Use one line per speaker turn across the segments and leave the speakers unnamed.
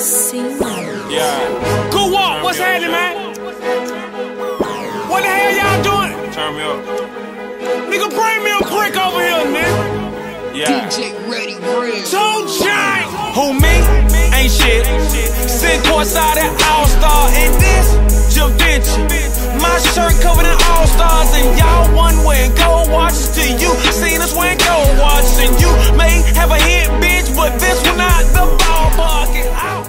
Yeah. Good walk, what's happening, man? What the hell y'all doing? Turn me up. Nigga, bring me a brick over here, nigga. Yeah.
DJ Ready Real.
2 Chainz. Who me? Ain't shit. Sit courtside at All-Star and this Da Vinci. My shirt covered in All-Stars and y'all one wearing gold watches to you. Seen us wearing gold watches and you may have a hit, bitch, but this one not the ballpark. Get out.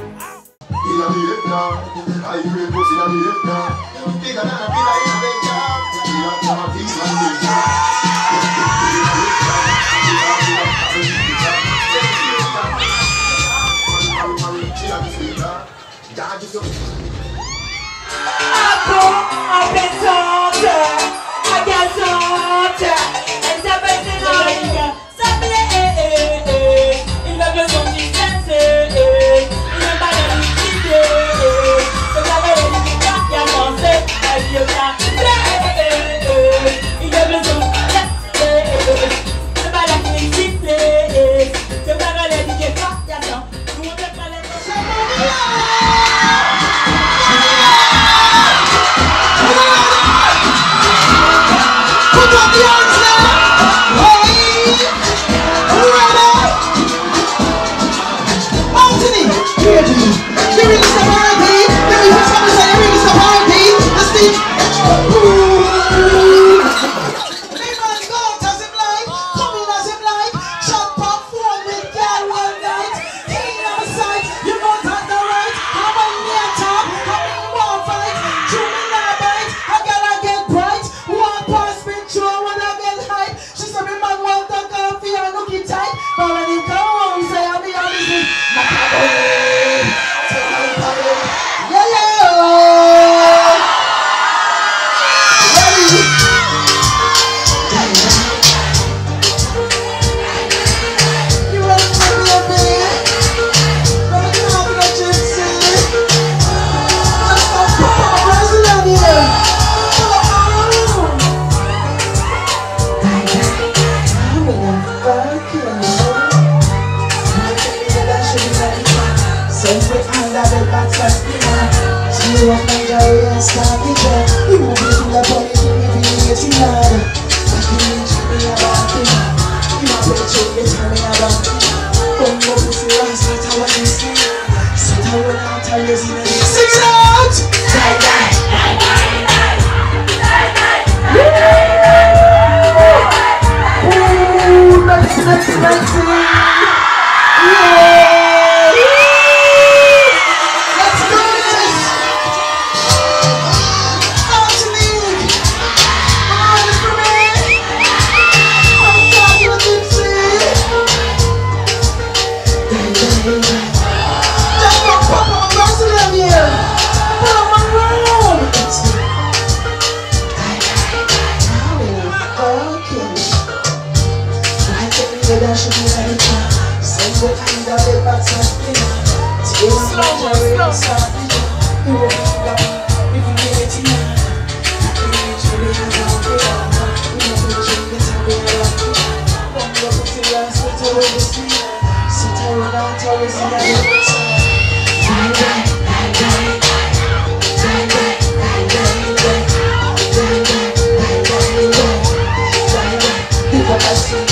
I see